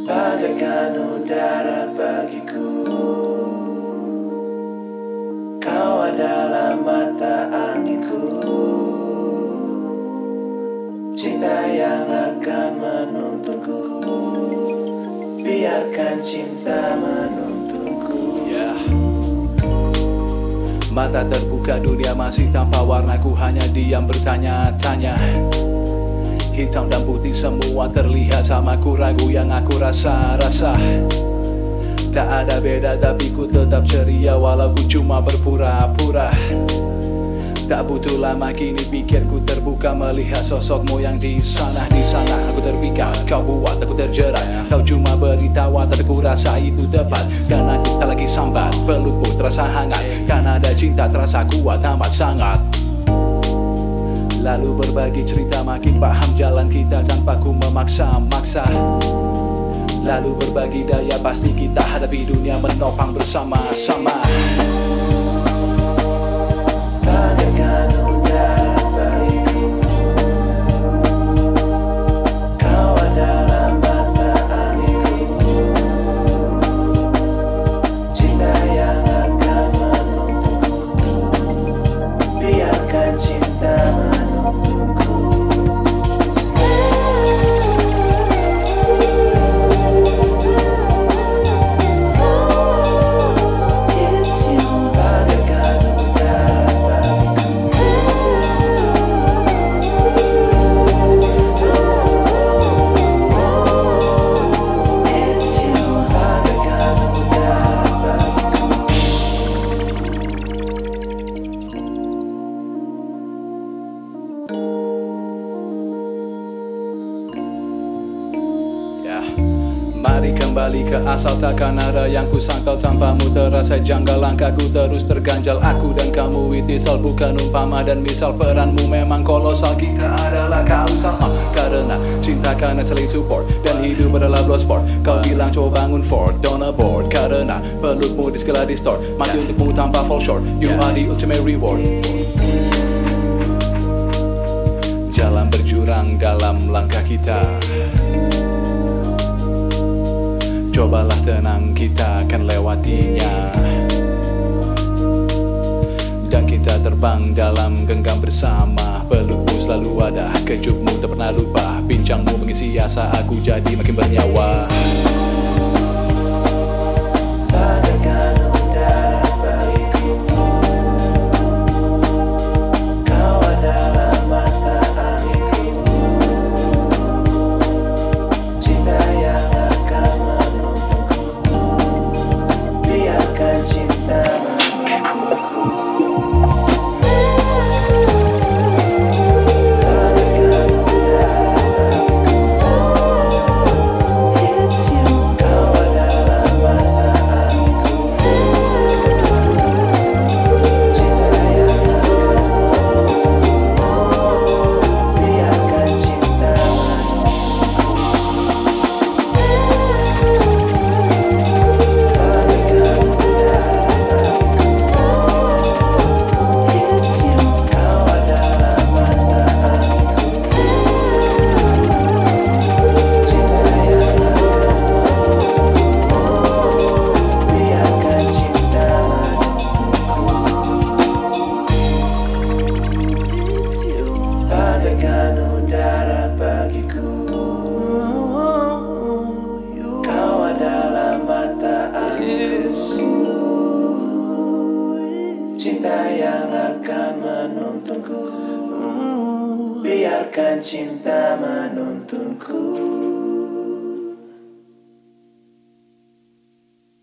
Bagaikan udara bagiku, kau adalah mata anginku. Cinta yang akan menuntunku, biarkan cinta menuntunku. Mata terbuka, dunia masih tanpa warnaku, hanya diam bertanya-tanya. Hitam dan putih semua terlihat sama, ku ragu yang aku rasa-rasa. Tak ada beda tapi ku tetap ceria walau ku cuma berpura-pura. Tak butuh lama kini pikirku terbuka melihat sosokmu yang di sana. Di sana aku terpikat, kau buat aku terjerat. Kau cuma beri tawa tapi ku rasa itu tepat. Dan aku tak lagi sambat, pelukmu terasa hangat. Karena ada cinta terasa kuat amat sangat. Lalu berbagi cerita makin paham jalan kita tanpa ku memaksa-maksa. Lalu berbagi daya pasti kita hadapi dunia menopang bersama-sama. Bagaikan udara bagiku, kau adalah mata anginku. Cinta yang akan menuntunku, biarkan cinta menuntunku. Mari kembali ke asal, takkan ada yang ku sangkal tanpamu terasa janggal. Langkahku terus terganjal, aku dan kamu itisal bukan umpama dan misal. Peranmu memang kolosal, kita adalah kausal. Karena cinta karena saling support dan hidup adalah blood sport. Kau bilang coba bangun fort, don't abort. Karena pelukmu di segala distort, mati untukmu tanpa fall short. You are the ultimate reward. Jalan berjurang dalam langkah kita, cobalah tenang, kita akan lewatinya. Dan kita terbang dalam genggam bersama. Pelukmu selalu ada, kejutmu tak pernah lupa. Bincangmu mengisi asa aku jadi makin bernyawa. Bagaikan udara bagiku, kau adalah mata anginku. Cinta yang akan menuntunku, biarkan cinta menuntunku. Bagaikan udara bagiku, kau adalah mata anginku. Cinta yang akan menuntunku, biarkan cinta menuntunku. Bagaikan udara bagiku, kau adalah mata anginku. Cinta yang akan menuntunku, biarkan cinta menuntunku.